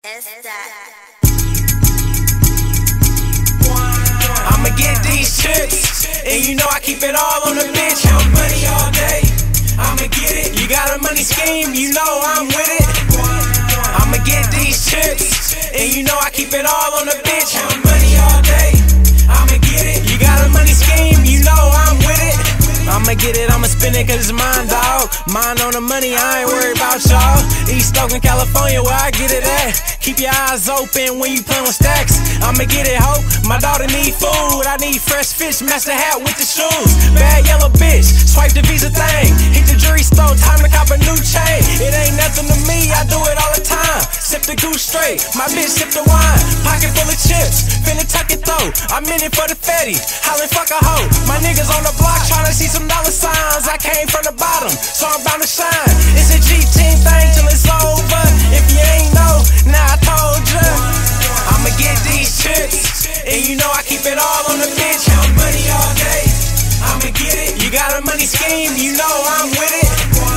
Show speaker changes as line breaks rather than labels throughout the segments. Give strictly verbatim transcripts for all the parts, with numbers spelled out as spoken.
I'ma get these chips, and you know I keep it all on the bitch. Count money all day, I'ma get it. You got a money scheme, you know I'm with it. I'ma get these chips, and you know I keep it all on the bitch. Count money all day, I'ma get it. You got a money scheme, you know I'm with it. I'ma get it, I'ma spend it cause it's mine, dawg. Mine on the money, I ain't worried about y'all. East Oakland, California, where I get it at. Keep your eyes open when you playin' with stacks. I'ma get it, ho. My daughter need food. I need fresh fish, match the hat with the shoes. Bad yellow bitch, swipe the Visa thing. Hit the jewelry store, time to cop a new chain. It ain't nothing to me, I do it all the time. Sip the goose straight, my bitch sip the wine. Pocket full of chips, finna tuck it though. I'm in it for the fetty, hollin' fuck a hoe. My niggas on the block tryna see some dollar signs. I came from the bottom, so I'm bound to shine. It's a G-team thing till it's over. If you ain't know, now I told ya. I'ma get these chips, and you know I keep it all on the bitch. Count money all day, I'ma get it. You got a money scheme, you know I'm with it.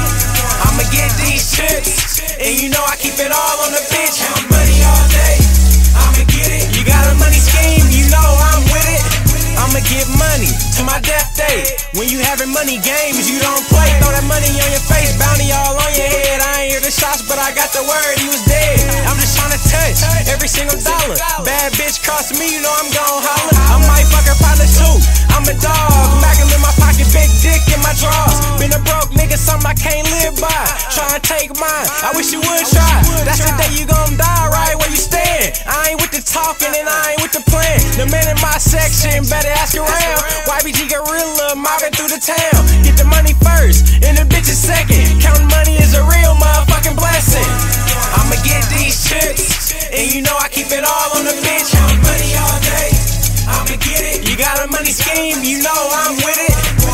I'ma get these chips, and you know I keep it all on the bitch. Count money all day, I'ma get it. You got a money scheme, you know I'm with it. I'ma get money to my death day. When you having money games, you don't play. Throw that money on your face, bounty all on your head. I ain't hear the shots, but I got the word, he was dead. I'm just tryna touch every single dollar. Bad bitch cross me, you know I'm gon' holler. I might fuck her partner too, I'm a dog. Magnum in my pocket, big dick in my drawers. Been a broke nigga, something I can't live by. Tryna take mine, I wish you would try. That's the day you gon' die right where you stand. I ain't with the talking and I ain't with the plan. The man in my section better ask around. Y B G Gorilla mobbing through the town. Get the money first, and the bitches second. Counting money is a real motherfucking blessing. I'ma get these chips, and you know I keep it all on the bitch. Count money all day, I'ma get it. You got a money scheme, you know I'm with it.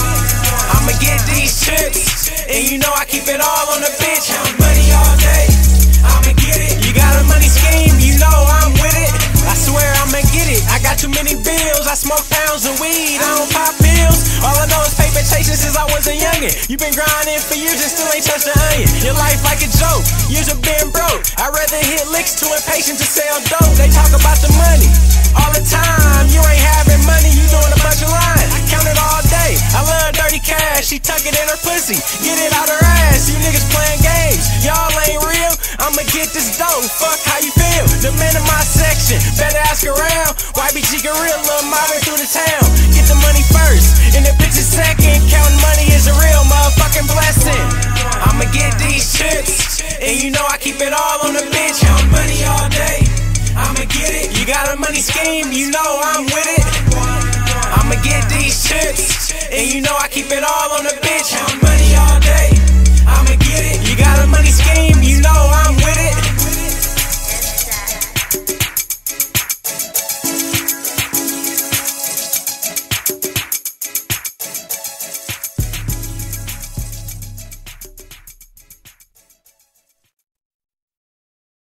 I'ma get these chips, and you know I keep it all on the bitch. Count money all day, I'ma get it. You got a money scheme, you know I'm with it. I swear I'ma get it. I got too many bills. I smoke pounds of weed. I don't pop pills. All I know is paper chasing since I was a youngin'. You been grinding for years and still ain't touched the onion. Your life like a joke. Years have been broke. I'd rather hit licks, too impatient to sell dope. They talk about the money all the time. You ain't having money, you doing a bunch of lying. I count it all day. I love dirty cash. She tuck it in her pussy, get it out her ass. You niggas playing games, y'all ain't real. I'ma get this dope. Fuck how you feel. The man in my section better ask around. Y B G Gorilla mobbing through the town. Get the money first, and the bitches second. Counting money is a real motherfucking blessing. I'ma get these chips, and you know I keep it all on the bitch. Count money all day, I'ma get it. You got a money scheme, you know I'm with it. I'ma get these chips, and you know I keep it all on the bitch.